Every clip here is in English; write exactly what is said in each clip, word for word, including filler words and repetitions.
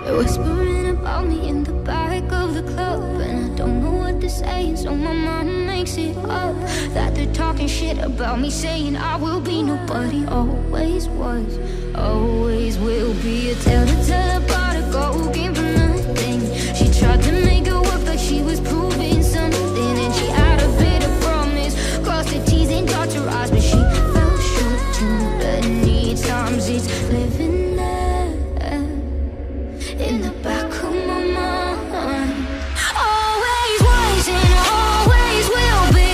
They're whispering about me in the back of the club, and I don't know what they're saying, so my mind makes it up that they're talking shit about me, saying I will be nobody. Always was, always will be a tell-to-tell about a girl who came from nothing. She tried to make it work like she was proving something, and she had a bit of promise, crossed her T's and dotted her I's, but she fell short too many times. It's living in the back of my mind. Always was and always will be.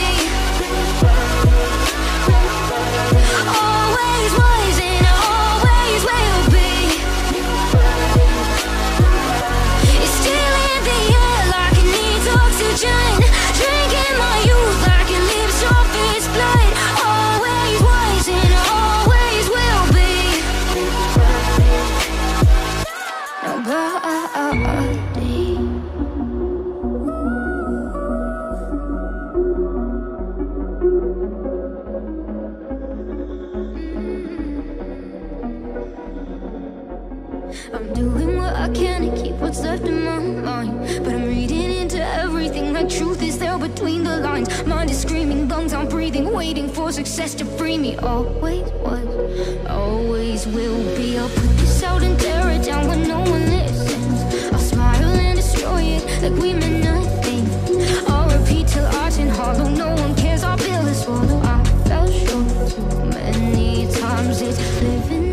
Always was and always will be. It's still in the air like it needs oxygen, drinking my youth like it lives off its blood. Always was and always will be. Nobody. I'm doing what I can to keep what's left in my mind, but I'm reading into everything like truth is there between the lines. Mind is screaming, lungs I'm breathing, waiting for success to free me. Always was, always will be. I'll put this out and tear it down when no one listens. I'll smile and destroy it like we meant nothing. I'll repeat till I turn hollow, no one cares, I'll build a swallow. I fell short too many times. It's living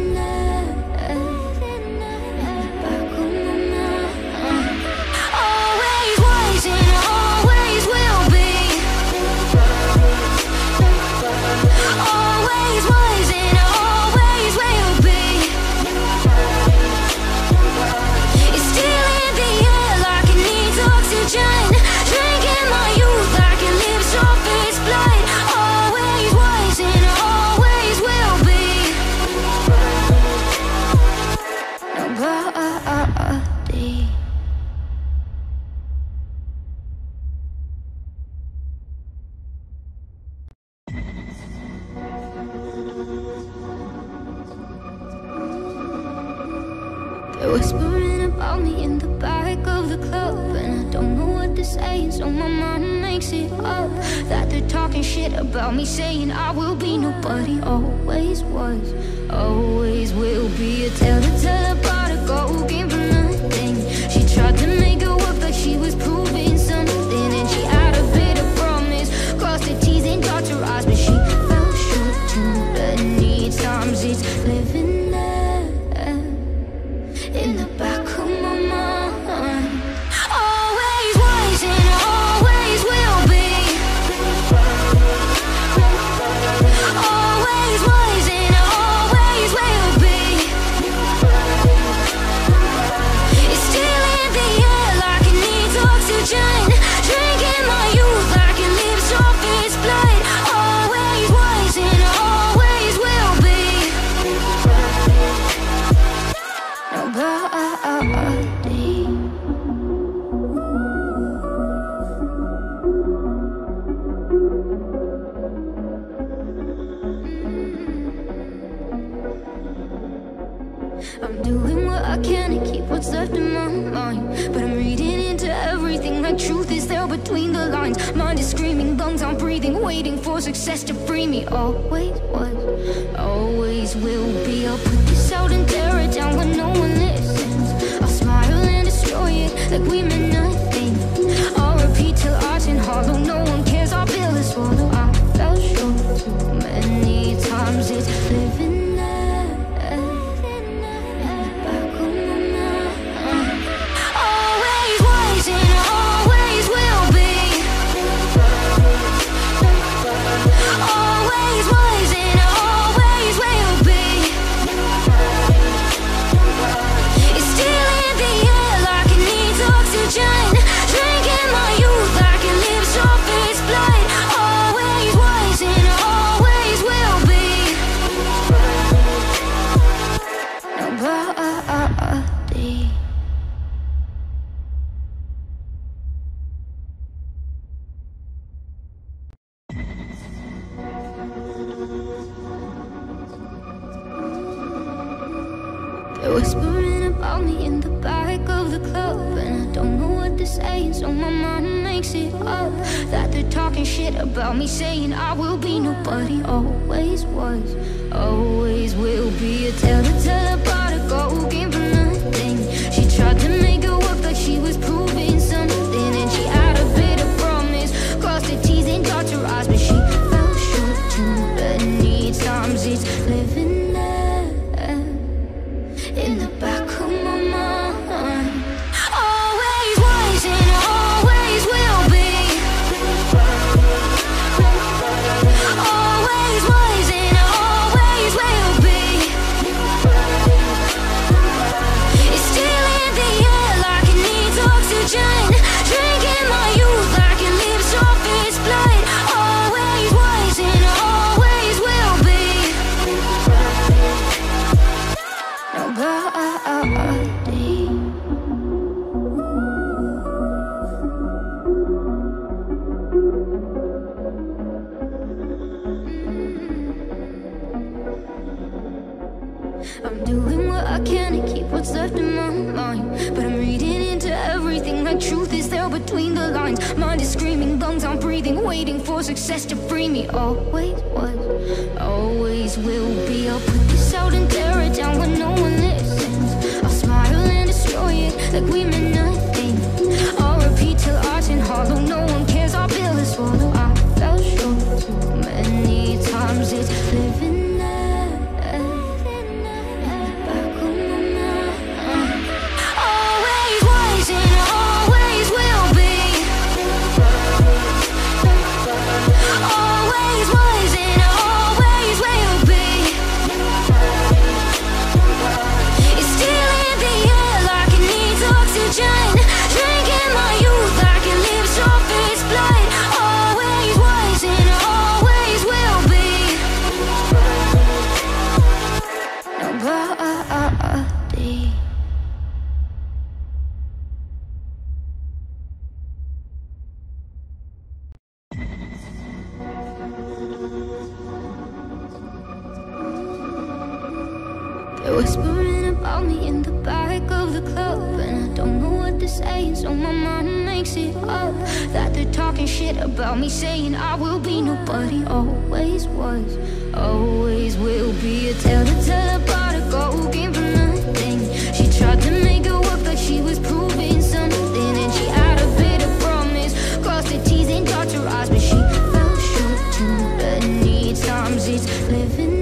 whispering about me in the back of the club, and I don't know what they're saying, so my mind makes it up that they're talking shit about me, saying I will be nobody. Always was, always will be a tell-to-tell about a girl who came from nothing. She tried to make it work like she was proving something, and she had a bit of promise, crossed her T's and dotted her I's, but she fell short too many times. It's living in the back of my mind. Always was and always will be. Always was and always will be. It's still in the air like it needs oxygen, drinking my youth like it lives off its blood. Always was and always will be. Nobody. I'm doing what I can to keep what's left in my mind, but I'm reading into everything like truth is there between the lines. Mind is screaming, lungs I'm breathing, waiting for success to free me. Always was, always will be. I'll put this out and tear it down when no one listens. I'll smile and destroy it like we meant nothing. I'll repeat till I turn hollow, no one cares, I'll build a swallow. I fell short too many times. It's living They're whispering about about me in the back of the club, and I don't know what to say, so my mind makes it up that they're talking shit about me, saying I will be nobody. Always was, always will be a tale to tell about a girl who came from nothing. She tried to make it work like she was proving something, and she had a bit of promise, crossed her T's and dotted her I's, but she fell short too many times. It's living there in the back of my mind. Always was and always will be. Always was and always will be. It's still in the air like it needs oxygen, drinking my youth like it lives off its blood. Always was and always will be. Nobody. I'm doing what I can to keep what's left in my mind, but I'm reading into everything like truth is there between the lines. Mind is screaming, lungs aren't breathing, waiting for success to free me. Always was, always will be. I'll put this out and tear it down when no one listens. I'll smile and destroy it like we meant nothing. I'll repeat till art's in hollow, no one cares, I'll build a swallow. I fell short too many times. It's living they're whispering about me in the back of the club, and I don't know what to say, so my mind makes it up that they're talking shit about me, saying I will be nobody. Always was, always will be a tale to tell about a girl who came from nothing. She tried to make it work like she was proving something, and she had a bit of promise, crossed her T's and dotted her I's, but she fell short too many times. It's living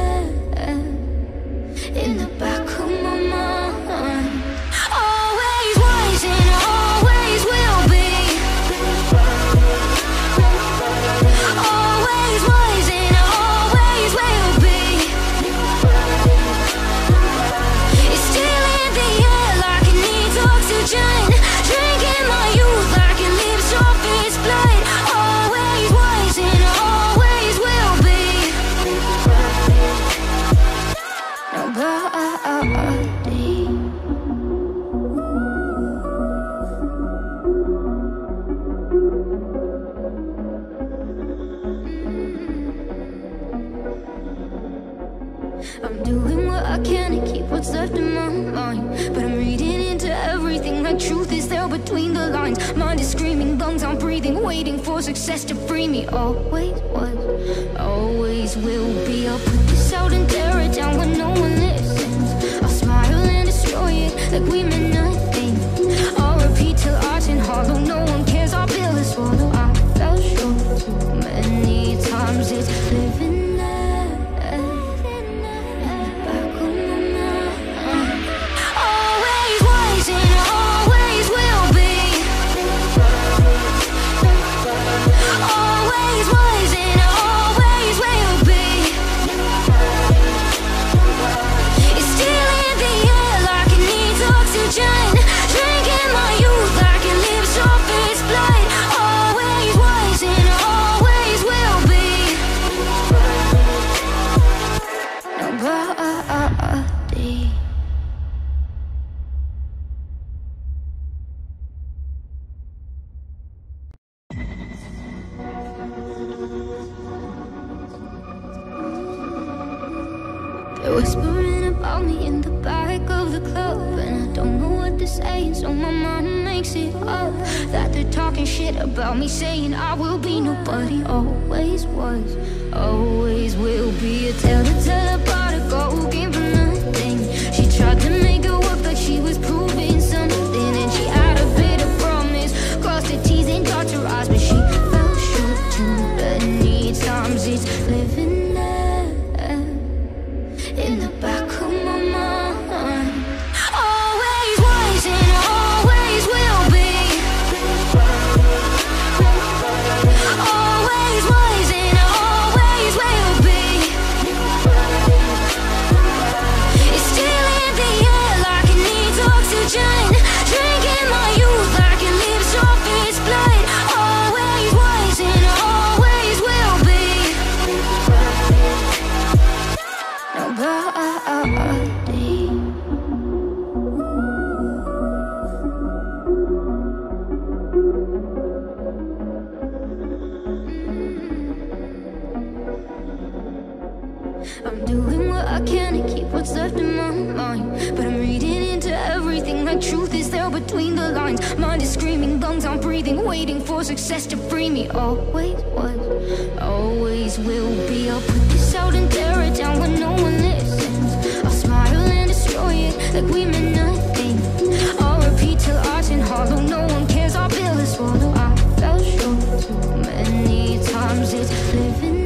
in the back of my mind. Always was and always will be. Always was and always will be. It's still in the air like it needs oxygen, drinking my youth like it lives off its blood. Always was and always will be. Nobody. I'm doing what I can to keep what's left in my mind, but I'm reading into everything like truth is there between the lines. Mind is screaming, lungs aren't breathing, waiting for success to free me. Always was, always will be. I'll put this out and tear it down when no one listens. I'll smile and destroy it like we meant nothing. I'll repeat till art's in hollow, no one cares, I'll build a swallow. I fell short too many times. It's living always was and always will be. They're whispering about me in the back of the club, and I don't know what to say, so my mind makes it up. That they're talking shit about me, saying I will be nobody. Always was, always will be a tell-to-tell about a girl who came from nothing. She tried to make it work like she was proving something, and she had a bit of promise, crossed her T's and dotted her I's, but she fell short too many times. It's living in the back of my mind. Always was and always will be. Always was and always will be. It's still in the air like it needs oxygen, drinking my youth like it lives off its blood. Always was and always will be. Nobody. I'm doing what I can to keep what's left in my mind, but I'm reading into everything like truth is there between the lines. Mind is screaming, lungs I'm breathing, waiting for success to free me. Always was, always will be. I'll put this out and tear it down when no one listens. I'll smile and destroy it like we meant nothing. I'll repeat till art's in hollow, no one cares, I'll build a swallow. I fell short too many times, it's living.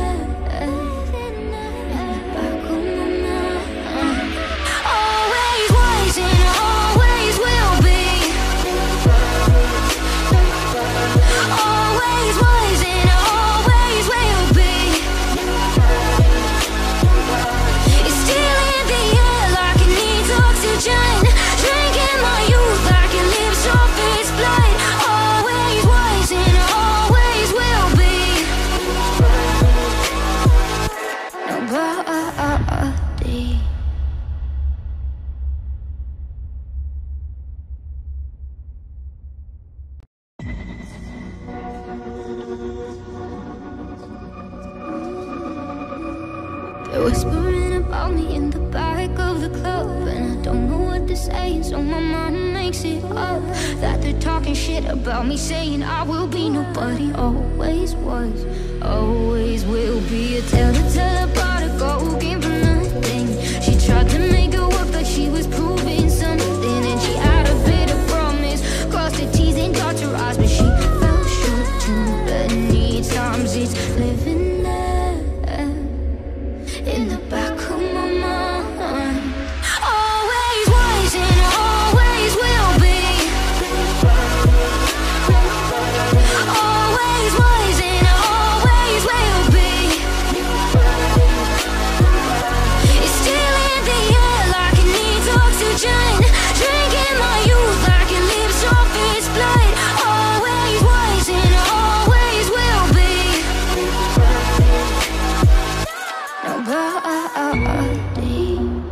They're whispering about me in the back of the club, and I don't know what to say, so my mind makes it up. That they're talking shit about me, saying I will be nobody. Always was, always will be a tell-to-tell about a girl who came from nothing. She tried to make it work like she was proving something, and she had a bit of promise, crossed her T's and dotted her I's, but she fell short too many times. It's living in the back of my mind. Always was and always will be. Always was and always will be. It's still in the air like it needs oxygen, drinking my youth like it lives off its blood. Always was and always will be. Nobody.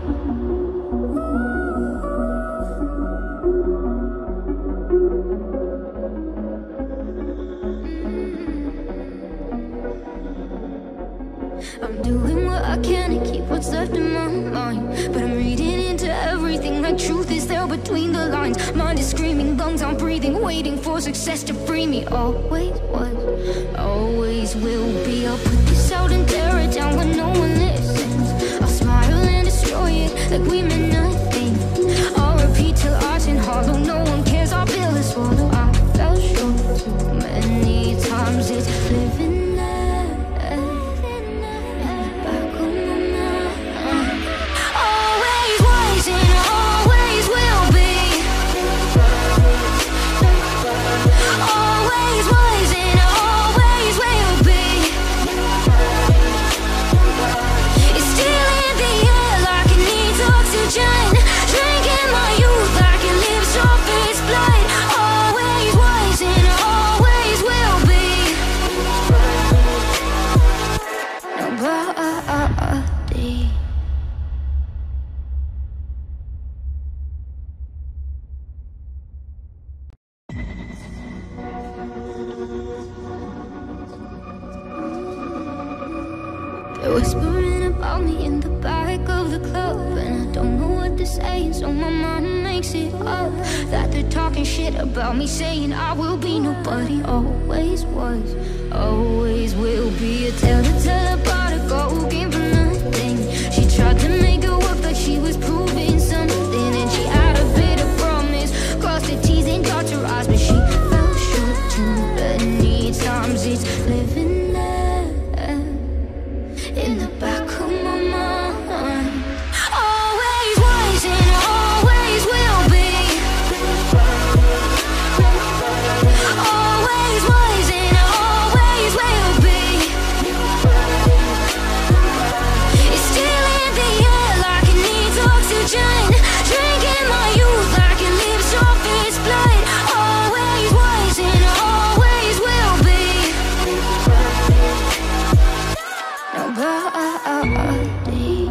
I'm doing what I can to keep what's left in my mind, but I'm reading into everything like truth is there between the lines. Mind is screaming, lungs I'm breathing, waiting for success to free me. Always was, always will be. I'll put this out and tear it down when no one listens. I'll smile and destroy it like we meant nothing. I'll repeat till art's in hollow, no one cares, I'll build a swallow. I fell short too many times, it's living. whispering about me in the back of the club, and I don't know what to say, so my mind makes it up that they're talking shit about me, saying I will be nobody. Always was, always will be a tale to tell about a girl who came from nothing. She tried to make it work like she was proving something, and she had a bit of promise, crossed her T's and dotted her I's, but she fell short too many times. It's living there in the back of my mind. Always was and always will be. Always was and always will be. It's still in the air like it needs oxygen, drinking my youth like it lives off its blood. Always was and always will be. Nobody.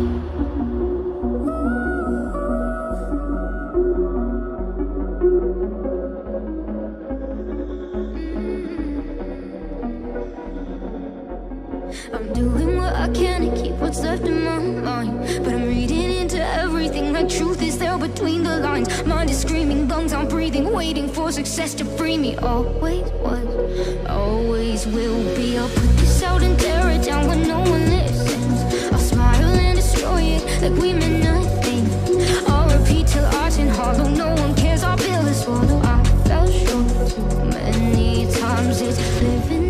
I'm doing what I can to keep what's left in my mind, but I'm reading into everything like truth is there between the lines. Mind is screaming, lungs I'm breathing, waiting for success to free me. Always was, always will be. I'll put this out and tear it down when no one listens. I'll smile and destroy it like we meant nothing. I'll repeat till art's in hollow, no one cares, I'll build a swallow. I fell short too many times. It's living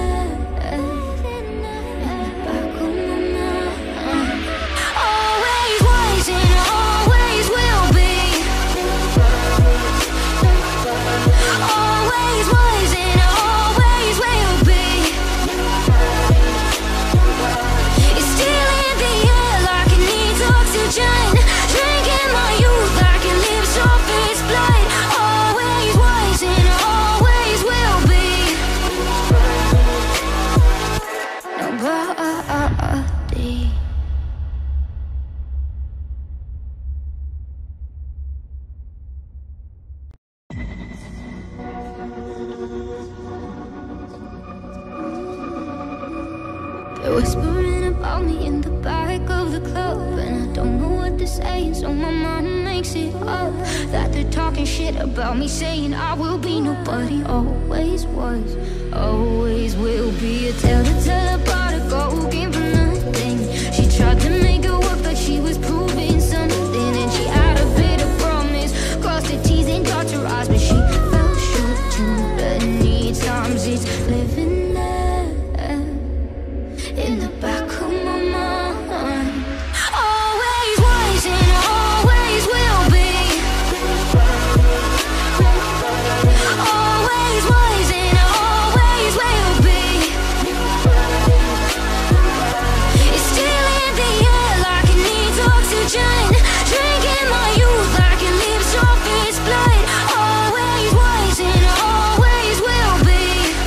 whispering about me in the back of the club, and I don't know what to say, so my mind makes it up that they're talking shit about me, saying I will be nobody. Always was, always will be a tale to tell about a girl who came from nothing. She tried to make it work like she was proving something, and she had a bit of promise, crossed her T's and dotted her I's, but she fell short too many times. It's living in the back of my mind. Always was and always will be. Always was and always will be. It's still in the air like it needs oxygen, drinking my youth like it lives off its blood. Always was and always will be.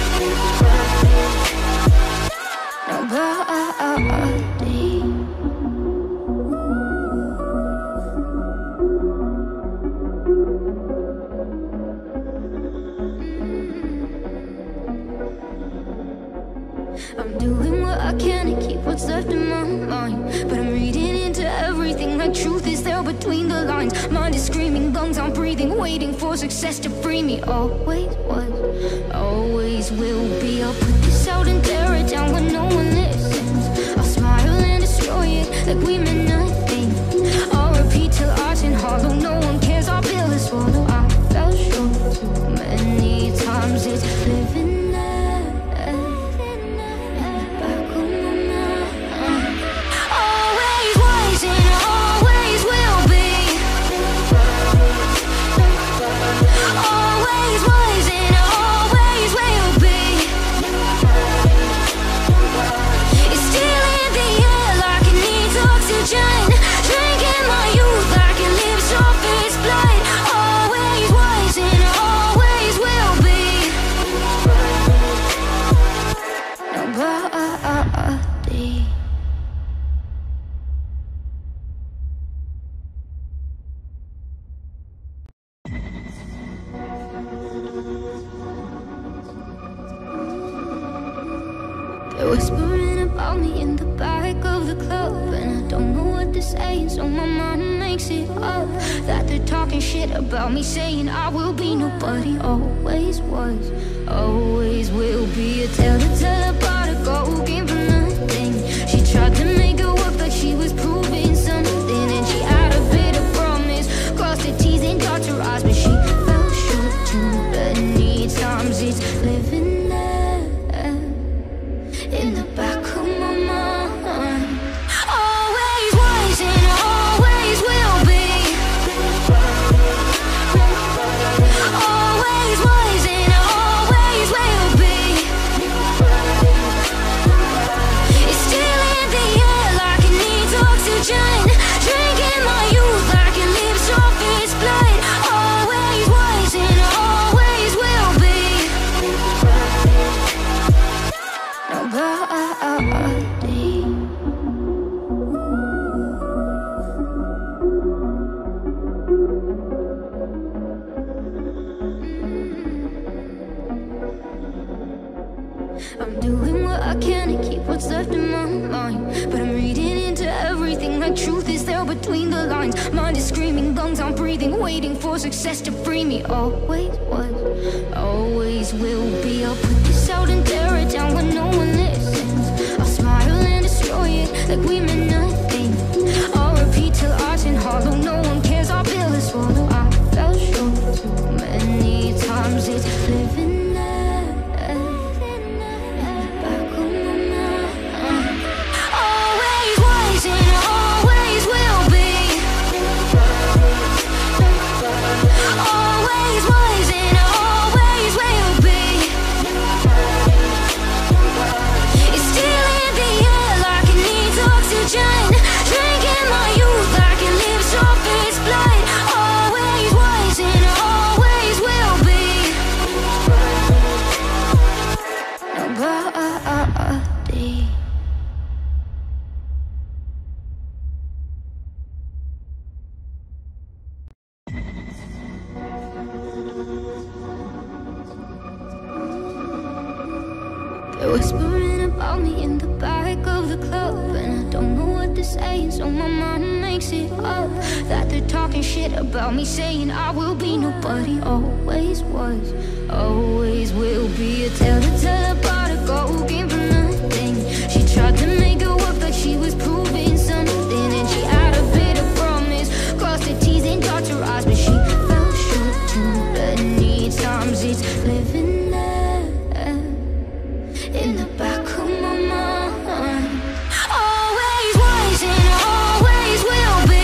Nobody. I'm doing what I can to keep what's left in my mind, but I'm reading into everything like truth is there between the lines. Mind is screaming, lungs I'm breathing, waiting for success to free me. Always was, always will be. I'll put this out and tear it down when no one listens. I'll smile and destroy it like we meant nothing. I'll repeat till art's in hollow, no one cares, I'll build a swallow. I fell short too many times. It's living whispering about me in the back of the club, and I don't know what to say, so my mind makes it up that they're talking shit about me, saying I will be nobody. Always was, always will be a tale to tell about a girl who came from nothing. She tried to make it work like she was proving something, and she had a bit of promise, crossed her T's and dotted her I's, but she fell short too many times. It's living there in the back of my mind. Always was and always will be. Always was and always will be. It's still in the air like it needs oxygen, drinking my youth like it lives off its blood. Always was and always will be. Nobody. I'm doing what I can to keep what's left in my mind, but I'm reading into everything like truth is there between the lines. Mind is screaming, lungs I'm breathing, waiting for success to free me. Always was, always will be. I'll put this out and tear it down when no one listens. I'll smile and destroy it like we meant nothing. I'll repeat till I turn hollow, no one cares, I'll build a swallow. I fell short too many times. It's living they're whispering about me in the back of the club, and I don't know what to say, so my mind makes it up that they're talking shit about me, saying I will be nobody. Always was, always will be a tale to tell about a girl who came from nothing. She tried to make it work like she was proving something, and she had a bit of promise, crossed her T's and dotted her I's, but she fell short too many times. It's living in the back of my mind. Always was and always will be.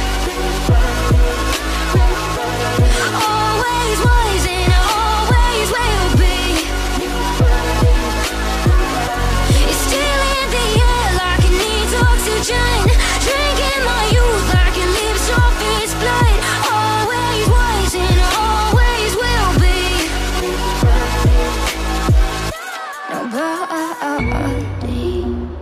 Always was and always will be. It's still in the air like it needs oxygen, drinking my youth like it lives off its blood. Always was and always will be. Nobody.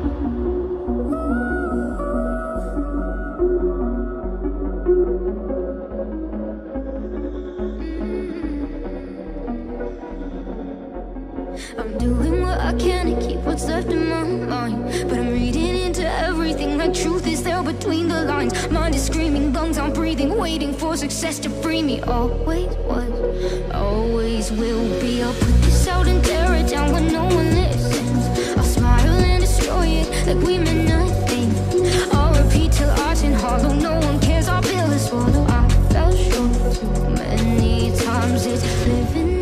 I'm doing what I can to keep what's left in my mind, but I'm reading into everything like truth is there between the lines. Mind is screaming, lungs I'm breathing, waiting for success to free me. Always was, always will be. I'll put this out and tear it down when no one listens. I'll smile and destroy it like we meant nothing. I'll repeat till I turn hollow, no one cares, I'll build a swallow. I fell short too many times. It's living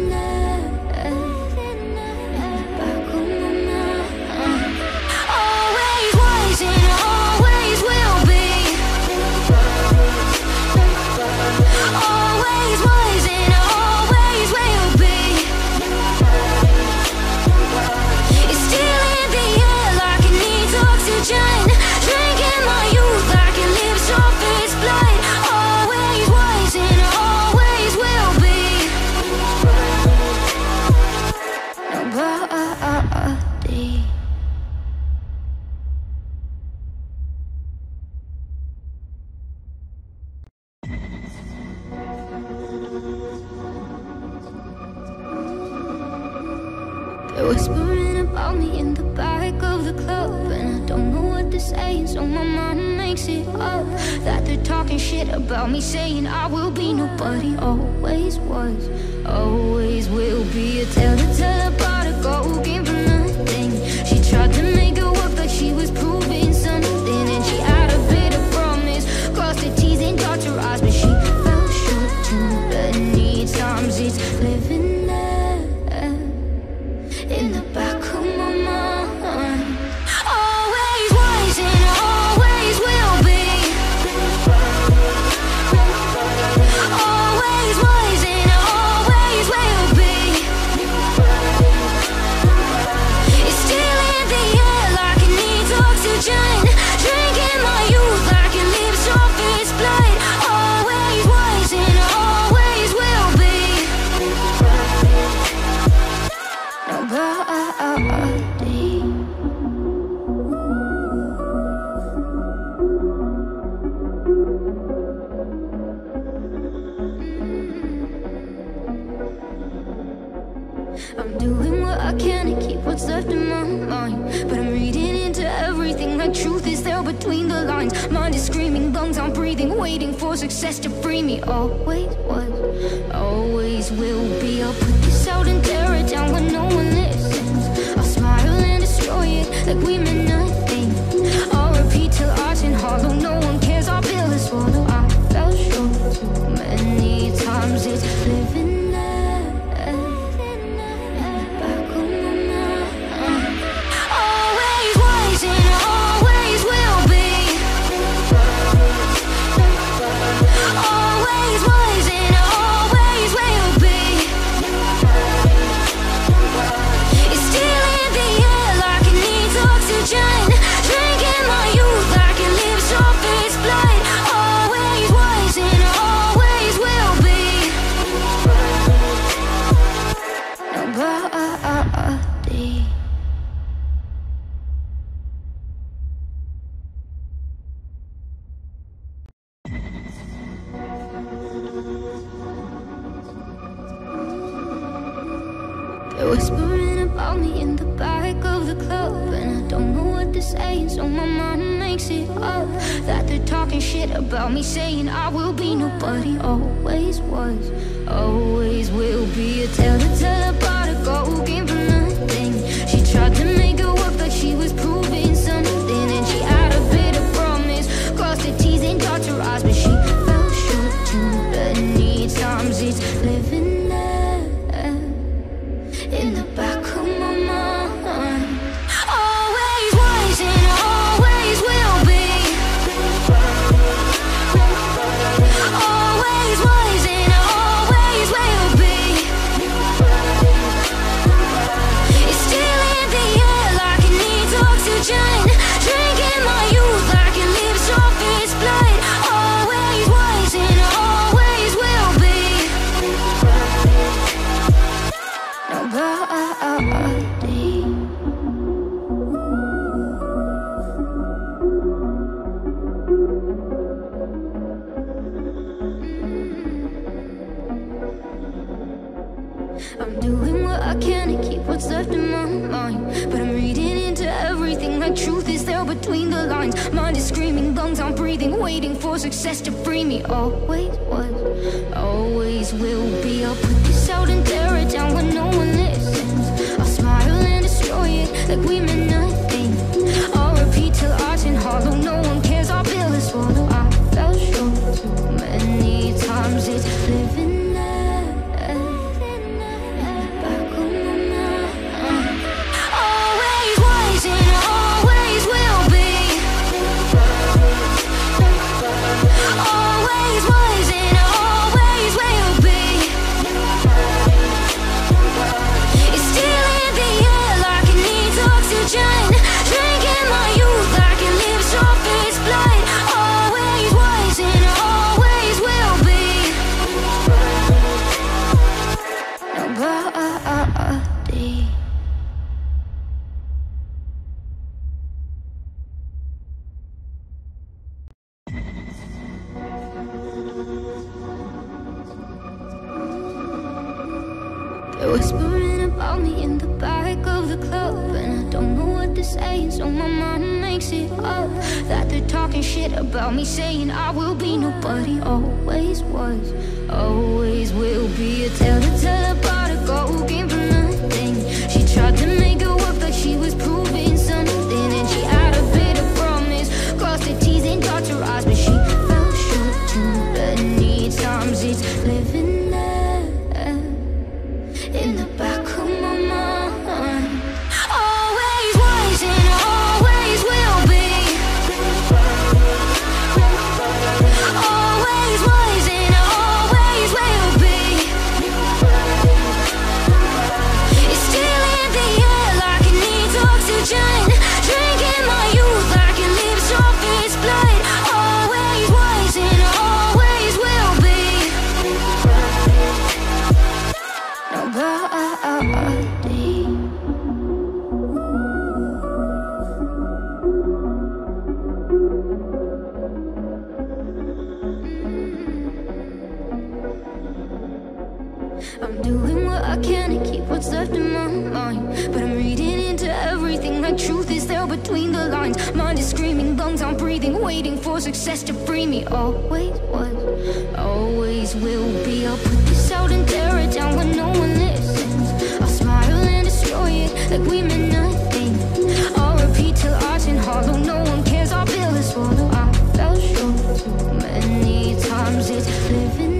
They're whispering about me in the back of the club, and I don't know what to saying, so my mind makes it up. That they're talking shit about me, saying I will be nobody. Always was, always will be a telltale about a girl who came from nothing. She tried to make it work like she was proving something, and she had a bit of promise, crossed her T's and dotted her I's, but she fell short too many times. It's living there in the back of my mind. Always was and always will be. Always was and always will be. It's still in the air like it needs oxygen, drinking my youth like it lives off its blood. Always was and always will be. Nobody. I'm doing what I can to keep what's left in my mind, but I'm reading into everything like truth is there between the lines. Mind is screaming, lungs I'm breathing, waiting for success to free me. Always was, always will be. I'll put this out and tear it down when no one listens. I'll smile and destroy it like we meant nothing. I'll repeat till art's in hollow, no one cares, I'll build a swallow. I fell short too many times. It's living whispering about me in the back of the club, and I don't know what they're saying, so my mind makes it up. That they're talking shit about me, saying I will be nobody. Always was, always will be a telltale about a girl who came from nothing. She tried to make it work like she was proving something, and she had a bit of promise, crossed her T's and dotted her I's, but she fell short too many times. It's living in the back of my mind. Always was and always will be. Always was and always will be. It's still in the air like it needs oxygen, drinking my youth like it lives off its blood. Always was and always will be. Nobody. I'm doing what I can to keep what's left in my mind, but I'm reading into everything like truth is there between the lines. Mind is screaming, lungs I'm breathing, waiting for success to free me. Always was, always will be. I'll put this out and tear it down when no one listens. I'll smile and destroy it like we meant nothing. I'll repeat till art's in hollow, no one cares, I'll build a swallow. I fell short too many times. It's living they're whispering about me in the back of the club, and I don't know what they're saying, so my mind makes makes it up. That they're talking shit about me, saying I will be nobody. Always was, always will be a tell-to-tell about a girl who came from nothing. She tried to make it work like she was proving something, and she had a bit of promise, crossed her T's and dotted her I's, but she fell short too many times. It's living there in the back of my mind. Always was and always will be. Always was and always will be. It's still in the air like it needs oxygen, drinking my youth like it lives off its blood. Always was and always will be. Nobody. I'm doing what I can to keep what's left in my mind, but I'm reading into everything like truth is there between the lines. Mind is screaming, lungs aren't breathing, waiting for success to free me. Always was, always will be. I'll put this out and tear it down when no one listens. I'll smile and destroy it like we meant nothing. I'll repeat till art's in hollow, no one cares, I'll build a swallow. I fell short too many times. It's living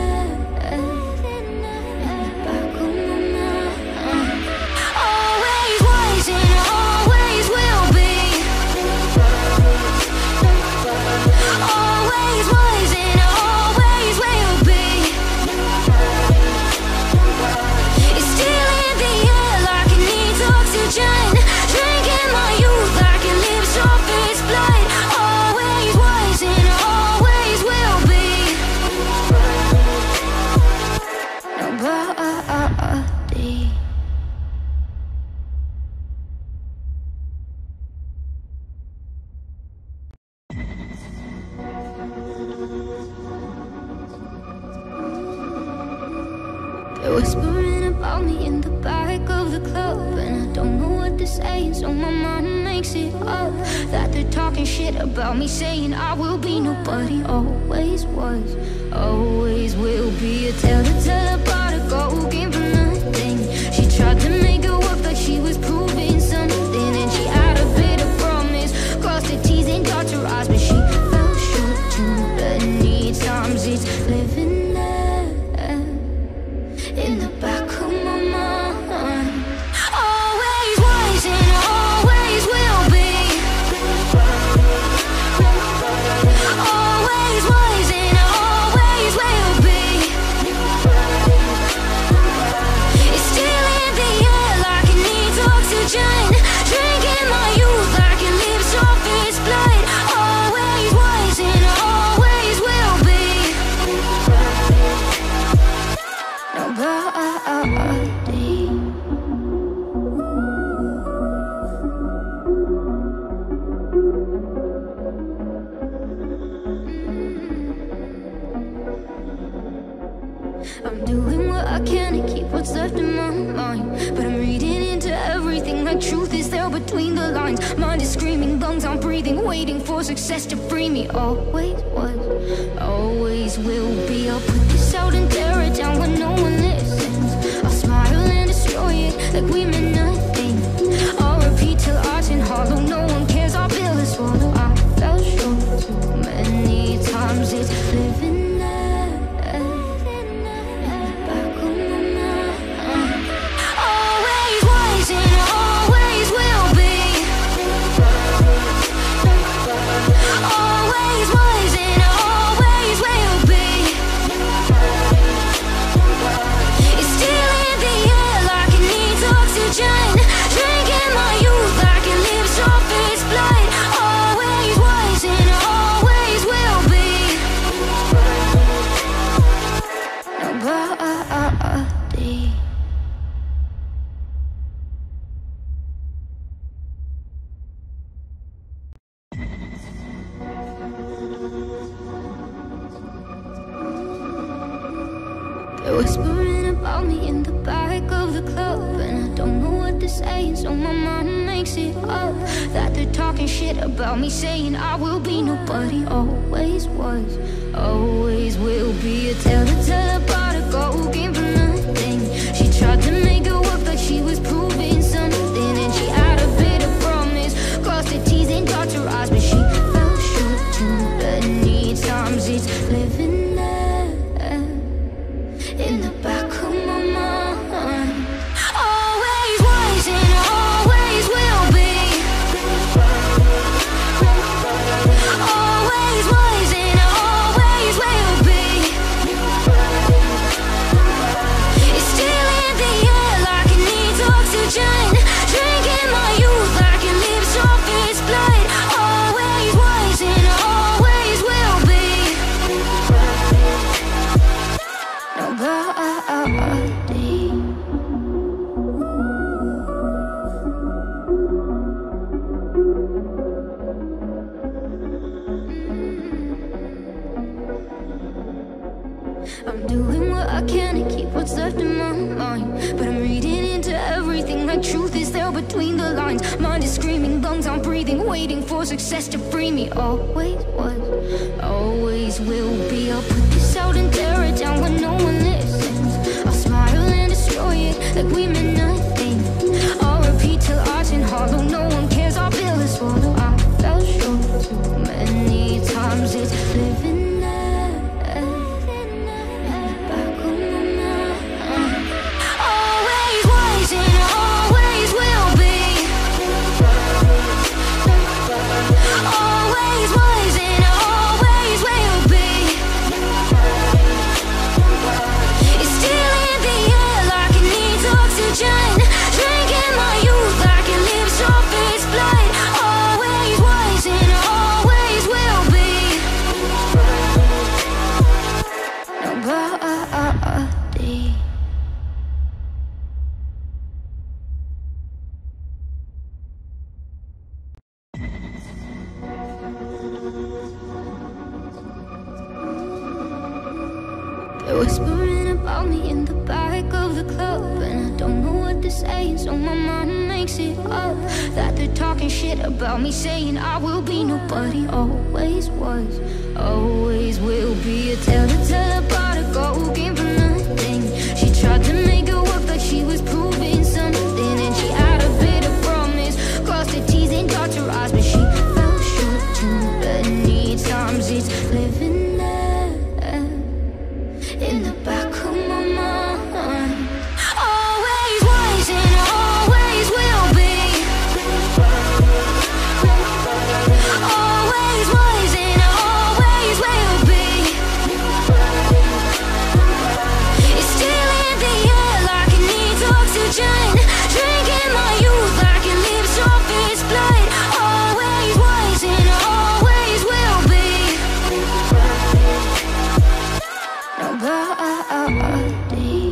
whispering about me in the back of the club, and I don't know what to say, so my mind makes it up. That they're talking shit about me, saying I will be nobody. Always was, always will be a tell-to-tell about a girl who came from nothing. She tried to make it work like she was proving something, and she had a bit of promise, crossed her T's and dotted her I's, but she fell short too many times. It's living in the back of my mind. Always was and always will be. Always was and always will be. It's still in the air like it needs oxygen, drinking my youth like it lives off its blood. Always was and always will be. Nobody. I'm doing what I can to keep what's left in my mind, but I'm reading into everything like truth is there between the lines. Mind is screaming, lungs aren't breathing, waiting for success to free me. Always was, always will be. I'll put this out and tear it down when no one listens. I'll smile and destroy it like we meant nothing. I'll repeat till art's in hollow, no one cares, I'll build a swallow. I fell short too many times. It's living They're whispering about me in the back of the club, and I don't know what to say, so my mind makes makes it up, that they're talking shit about me, saying I will be nobody. Always was, always will be a telltale prodigal, game for nothing. She tried to make it work like she was proving something, and she had a bit of promise, crossed her T's and dotted her I's, but she fell short too many times. It's living there in the back of my mind. Always was and always will be. Always was and always will be. It's still in the air like it needs oxygen, drinking my youth like it lives off its blood. Always was and always will be. Nobody. I'm doing what I can to keep what's left in my mind, but I'm reading into everything like truth is there between the lines. Mind is screaming, lungs I'm breathing, waiting for success to free me. Always was, always will be. I'll put this out and tear it down when no one listens. I'll smile and destroy it like we meant nothing. I'll repeat till art's in hollow, no one cares, I'll build a swallow. I fell short too many times. It's living they're whispering about me in the back of the club, and I don't know what to say, so my mom makes it up, that they're talking shit about me, saying I will be nobody. Always was, always will be a telltale prodigal, game for nothing. She tried to make it work like she was proving something, and she had a bit of promise, crossed her T's and dotted her I's, but she fell short too many times. It's living in the back of my mind. Always was and always will be. Always was and always will be. It's still in the air like it needs oxygen, drinking my youth like it lives off its blood. Always was and always will be. Nobody.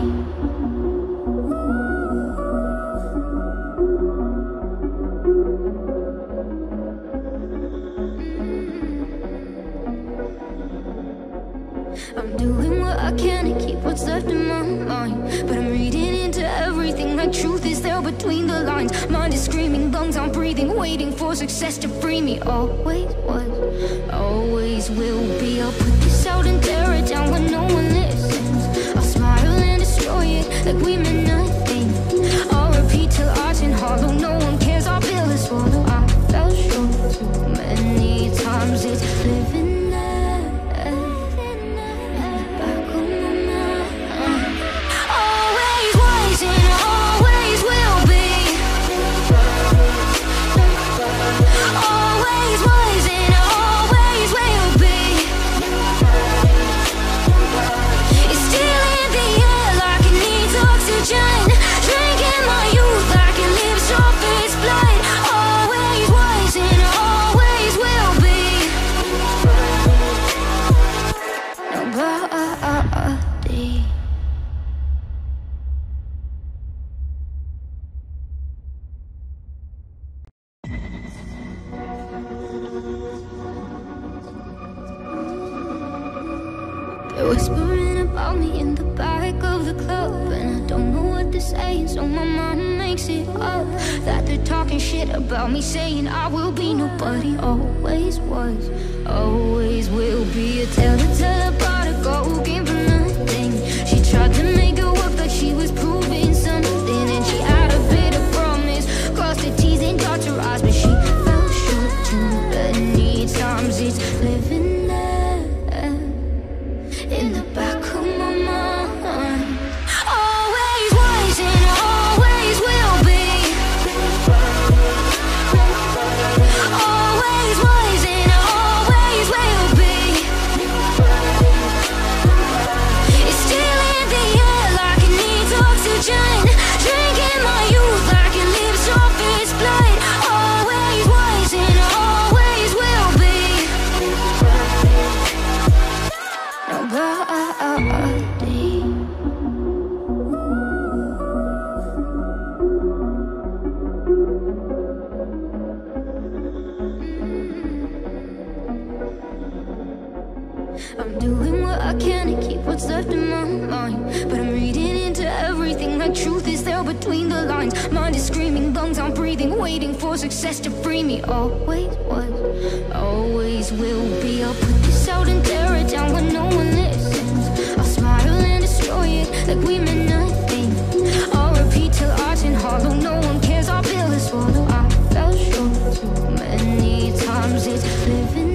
I'm doing what I can to keep what's left in my mind, but I'm reading into everything like truth is there between the lines. Mind is screaming, lungs I'm breathing, waiting for success to free me. Always was, always will be. I'll put this out and tear it down when no one listens. I'll smile and destroy it like we meant nothing. I'll repeat till art's in hollow, no one cares, I'll build a swallow. I fell short too many times. It's living whispering about me in the back of the club, and I don't know what to say, so my mom makes it up that they're talking shit about me, saying I will be nobody. Always was, always will be a tell-to-tell about a girl who came from nothing. She tried to make it work like she was proving something, and she had a bit of promise, crossed her T's and dotted her I's, but she fell short too many times. It's living there in the back of my mind. Always was and always will be. Always was and always will be. It's still in the air like it needs oxygen, drinking my youth like it lives off its blood. Always was and always will be. Nobody. I'm doing what I can to keep what's left in my mind, but I'm reading into everything like truth is there between the lines. Mind is screaming, lungs aren't breathing, waiting for success to free me. Always was, always will be. I'll put this out and tear it down when no one listens. I'll smile and destroy it like we meant nothing. I'll repeat till art's in hollow, no one cares, I'll build a swallow. I fell short too many times. It's living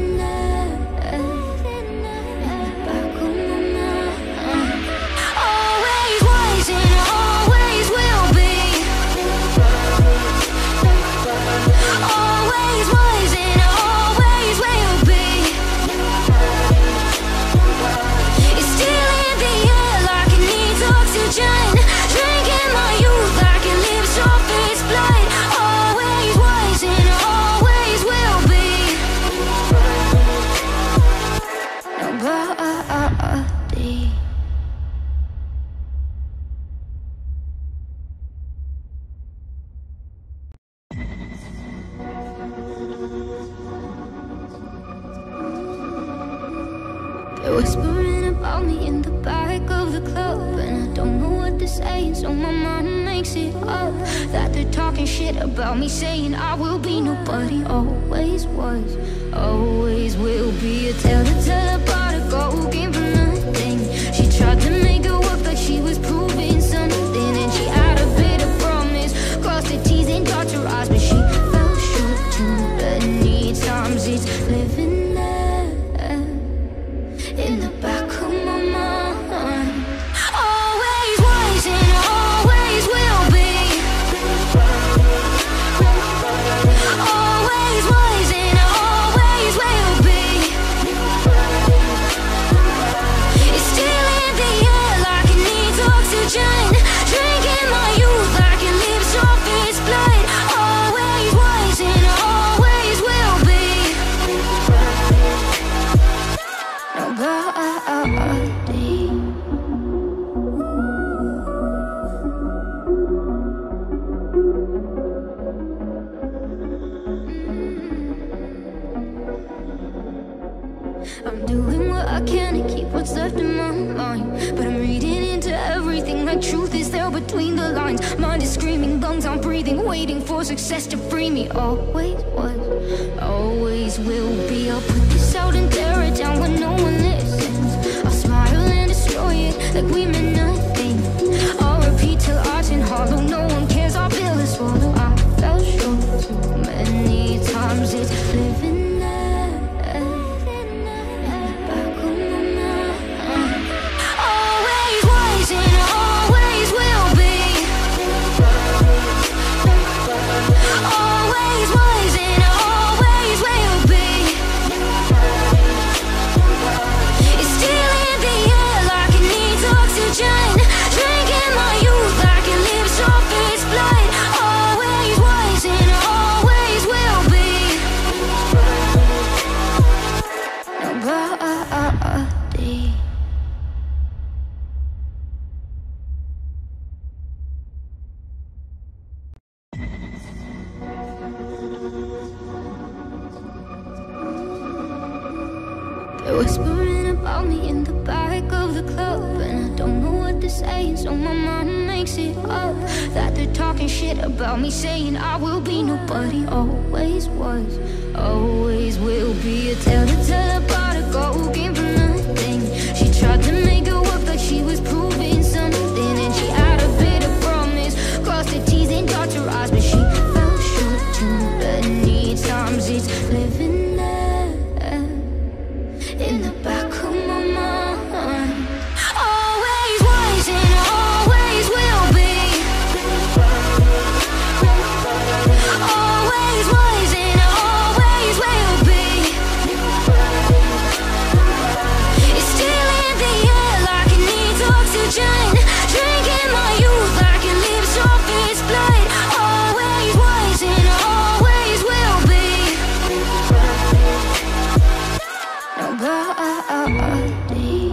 whispering about me in the back of the club, and I don't know what to say, so my mom makes it up that they're talking shit about me, saying I will be nobody. Always was, always will be a tell-to-tell about a girl who came from nothing. She tried to make it work like she was proving something, and she had a bit of promise, crossed her T's and dotted her I's, but she fell short too many times. It's living in the back of my mind. Always was and always will be. Always was and always will be. It's still in the air like it needs oxygen, drinking my youth like it lives off its blood. Always was and always will be. Nobody. I'm doing what I can to keep what's left in my mind, but I'm reading into everything like truth is there between the lines. Mind is screaming, lungs aren't breathing, waiting for success to free me. Always was, always will be. I'll put this out and tear it down when no one listens. I'll smile and destroy it like we meant nothing. I'll repeat till art's in hollow, no one cares, I'll build a swallow. I fell short too many times. It's living always was and always will be. They're whispering about me in the back of the club, and I don't know what they're saying, so my mind makes it up. That they're talking shit about me, saying I will be nobody. Always was, always will be a tell-to-tell about a girl who came from nothing. She tried to make it work like she was proving something, and she had a bit of promise, crossed her T's and dotted her I's, but she fell short too many times. It's living in the back of my mind. Always was and always will be. Always was and always will be. It's still in the air like it needs oxygen, drinking my youth like it lives off its blood. Always was and always will be. Nobody.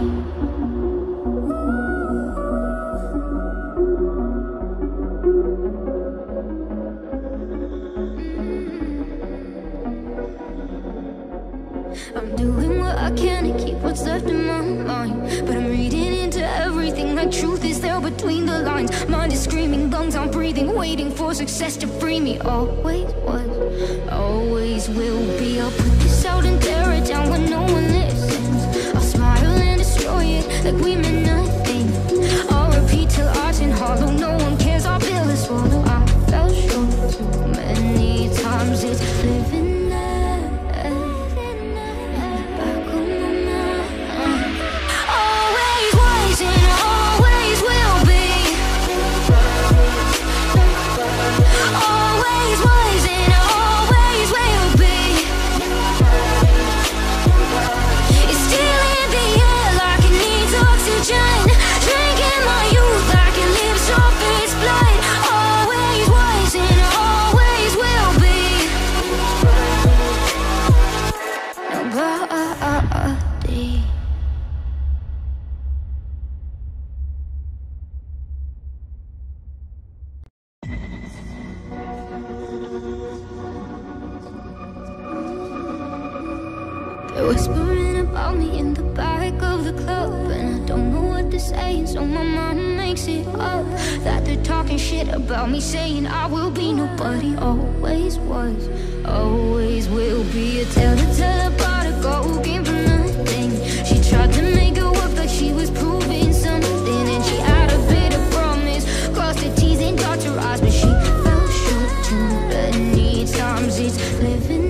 I'm doing what I can to keep what's left in my mind, but I'm reading into everything like truth is there between the lines. Mind is screaming, lungs aren't breathing, waiting for success to free me. Always was, always will be. I'll put this out and tear it down when no one listens. I'll smile and destroy it like we meant nothing. I'll repeat till I turn hollow, no one cares, I'll build a swallow. I fell short too many times. It's living They're whispering about me in the back of the club, and I don't know what they're saying, so my mind makes it up. That they're talking shit about me, saying I will be nobody. Always was, always will be a tell-to-tell about a girl who came from nothing. She tried to make it work like she was proving something, and she had a bit of promise, crossed her T's and dotted her I's, but she fell short too many times. It's living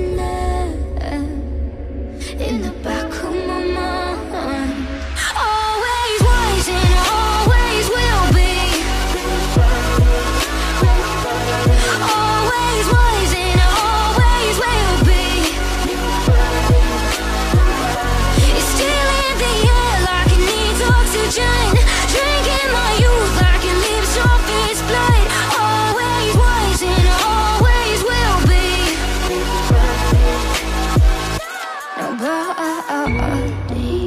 in the back of my mind. Always was and always will be. Always was and always will be. It's still in the air like it needs oxygen, drinking my youth like it lives off its blood. Always was and always will be. Nobody.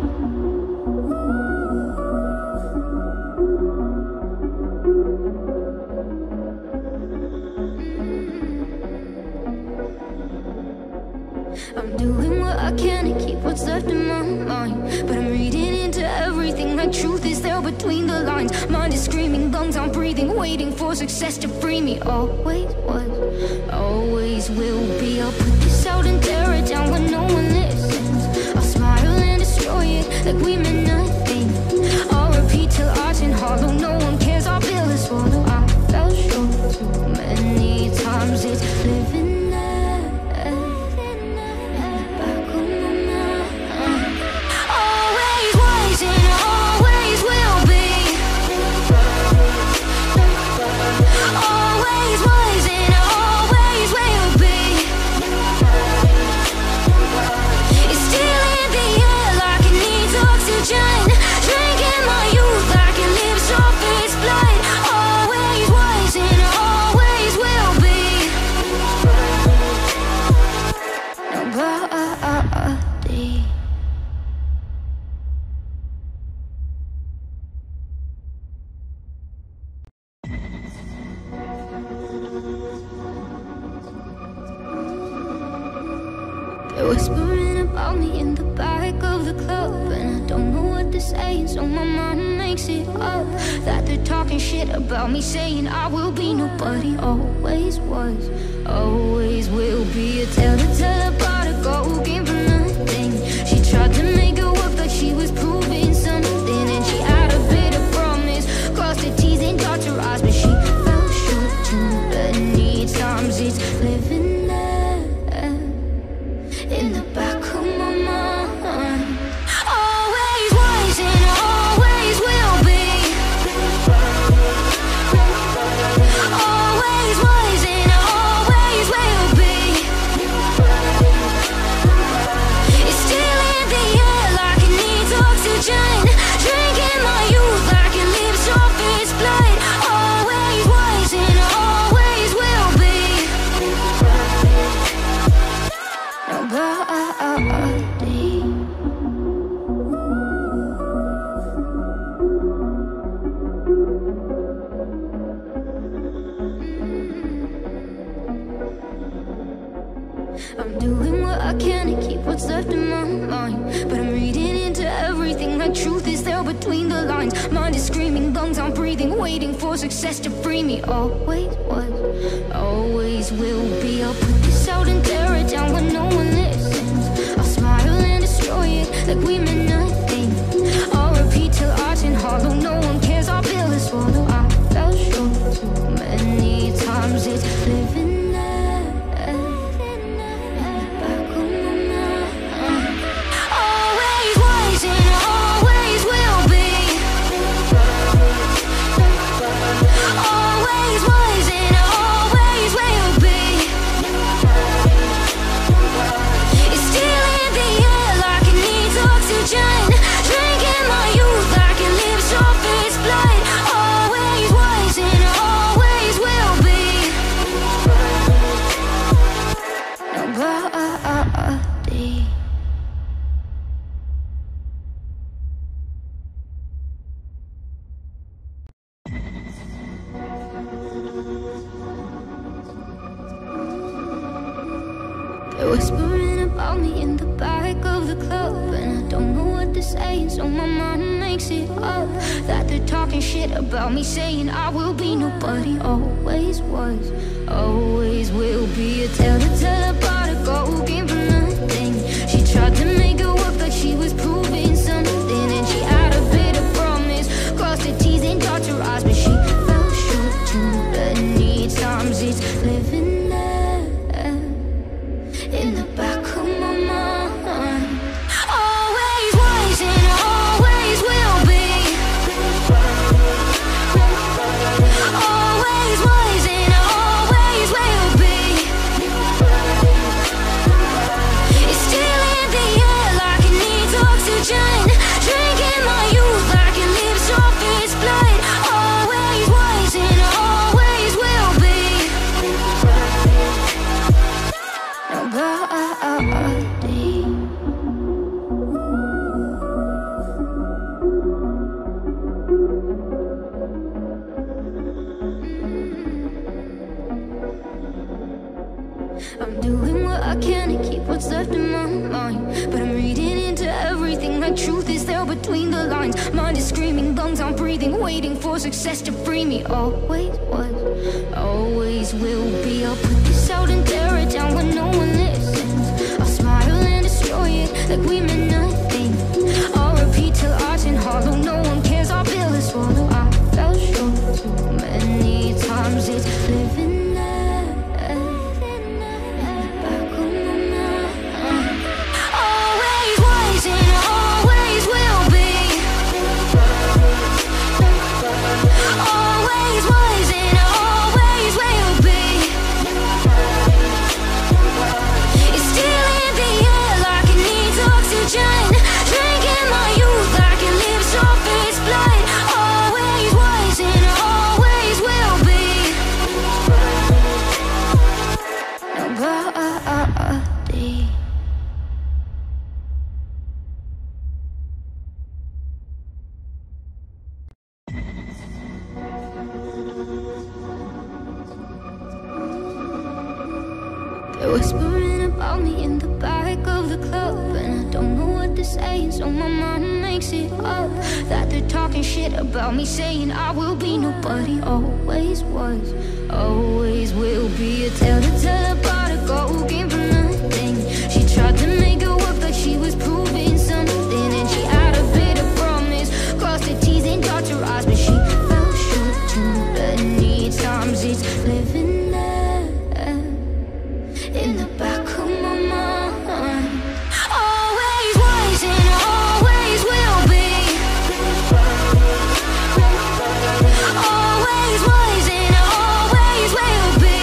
I'm doing what I can to keep what's left in my mind, but I'm reading into everything like truth is there between the lines. Mind is screaming, lungs aren't breathing, waiting for success to free me. Always was, always will be. I'll put this out and tear it down when no one listens. I'll smile and destroy it like we meant nothing. I'll repeat till I turn hollow, no one cares, I'll build a swallow. I fell short too many times. It's living always was and always will be. about me, saying I will be nobody. Always was, always will be a tale to tell about a girl who came from nothing. She tried to make it work like she was proving something, and she had a bit of promise, crossed her T's and dotted her I's, but she fell short too many times. It's living there in the back of my mind. Always was and always will be. Always was and always will be. It's still in the air like it needs oxygen, drinking my youth like it lives off its blood. Always was and always will be. Nobody. I'm doing what I can to keep what's left in my mind, but I'm reading into everything like truth is there between the lines. Mind is screaming, lungs I'm breathing, waiting for success to free me. Always was, always will be. I'll put this out and tear it down when no one listens. I'll smile and destroy it like we meant nothing. I'll repeat till I turn hollow, no one cares, I'll build a swallow. I fell short too many times. It's living whispering about me in the back of the club, and I don't know what to say, so my mom makes it up that they're talking shit about me, saying I will be nobody. Always was, always will be a tale to tell about a girl who came from nothing. She tried to make it work like she was proving something, and she had a bit of promise, crossed her T's and dotted her I's, but she fell short too many times. It's living in the back of my mind. Always was and always will be. Always was and always will be. It's still in the air like it needs oxygen, drinking my youth like it lives off its blood. Always was and always will be. Nobody. I'm doing what I can to keep what's left in my mind, but I'm reading into everything like truth is there between the lines. Mind is screaming, lungs I'm breathing, waiting for success to free me. Always was, always will be. I'll put this out and tear it down when no one listens. I'll smile and destroy it like we meant nothing. I'll repeat till I turn hollow, no one cares, I'll build a swallow. I fell short too many times. It's living whispering about me in the back of the club, and I don't know what to they're saying, so my mind makes it up. That they're talking shit about me, saying I will be nobody. Always was, always will be a tell-to-tell about a girl who came from nothing. She tried to make it work like she was proving something, and she had a bit of promise, crossed her T's and dotted her I's, but she fell short too many times. It's living there in the back of my mind. Always was and always will be. Always was and always will be.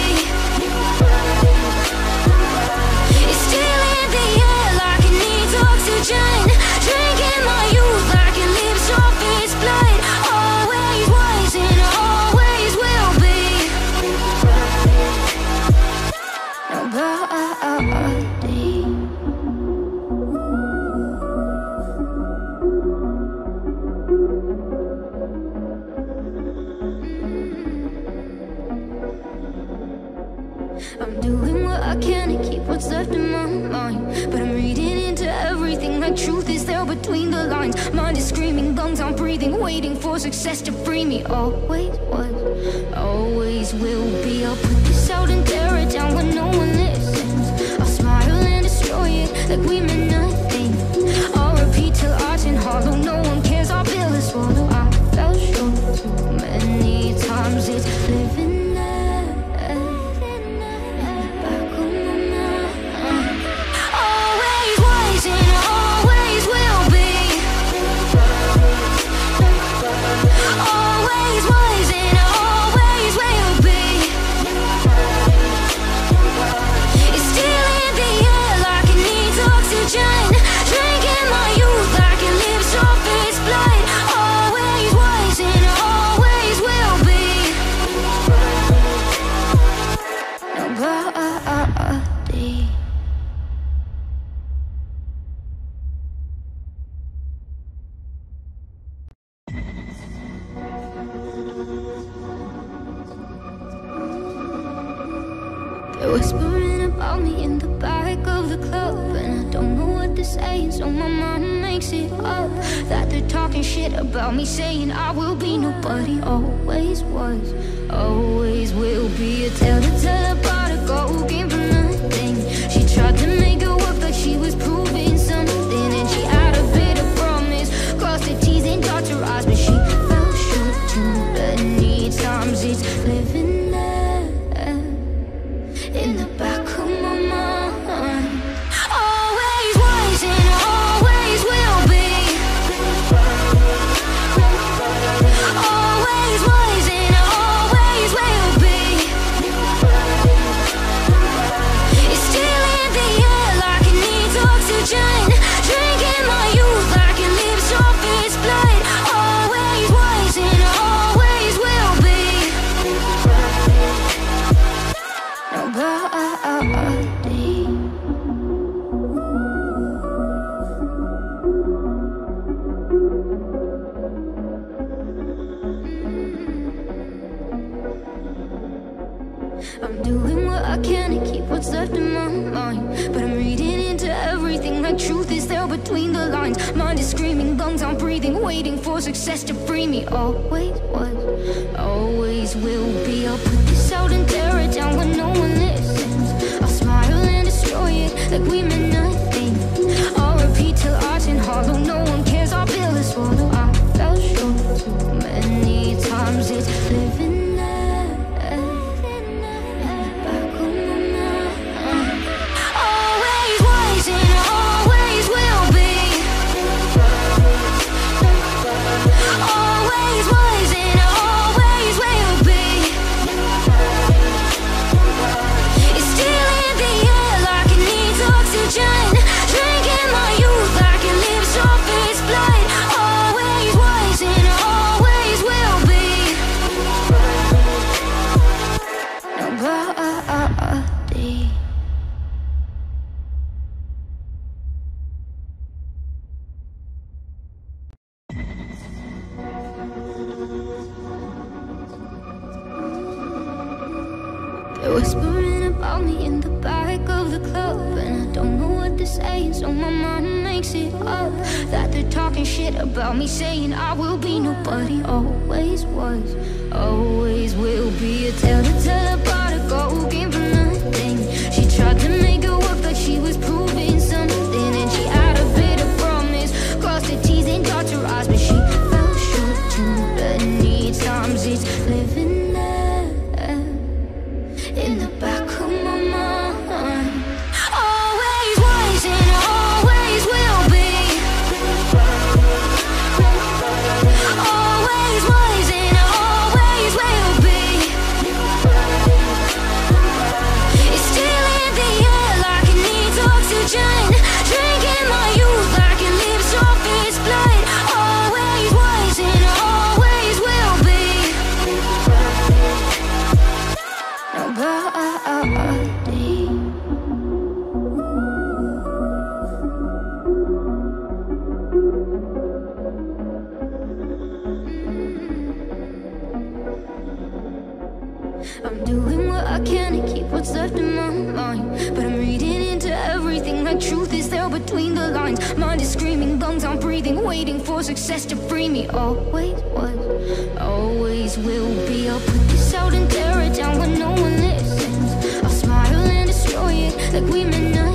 It's still in the air like it needs oxygen, drinking my youth like it lives off its blood. Always was and always will be. Nobody. I'm doing what I can to keep what's left in my mind, but I'm reading into everything like truth is there between the lines. Mind is screaming, lungs I'm breathing, waiting for success to free me. Always was, always will be. I'll put this out and tear it down when no one listens. I'll smile and destroy it like we meant nothing. I'll repeat till I turn hollow, no one cares, I'll build a swallow. I fell short too many times. It's living they're whispering about me in the back of the club, and I don't know what they're saying, so my mind makes it up. That they're talking shit about me, saying I will be nobody. Always was, always will be a tell-to-tell about a girl who came from nothing. She tried to make it work like she was proving something, and she had a bit of promise, crossed her T's and dotted her I's, but she fell short too many times. It's living in the back of my mind. Always was and always will be. Always was and always will be. It's still in the air like it needs oxygen, drinking my youth like it lives off its blood. Always was and always will be. Nobody. I'm doing what I can to keep what's left in my mind, but I'm reading into everything like truth is there between the lines. Mind is screaming, lungs I'm breathing, waiting for success to free me. Always was, always will be. I'll put this out and tear it down when no one listens. I'll smile and destroy it like we meant nothing. I'll repeat till I turn hollow, no one cares, I'll build a swallow. I fell short too many times. It's living they're whispering about me in the back of the club, and I don't know what they're saying, so my mind makes mix it up. That they're talking shit about me, saying I will be nobody. Always was, always will be a tell-to-tell about a girl who came from nothing. She tried to make it work like she was proving something, and she had a bit of promise, crossed her T's and dotted her I's, but she fell short too many times. It's living there in the back of my mind. Always was and always will be. Always was and always will be. It's still in the air like it needs oxygen, drinking my youth like it lives off its blood. Always was and always will be. Nobody. I'm doing what I can to keep what's left in my mind, but I'm reading into everything like truth is there between the lines. Mind is screaming, lungs I'm breathing, waiting for success to free me. Always was, always will be. I'll put this out and tear it down when no one listens. I'll smile and destroy it like we meant nothing.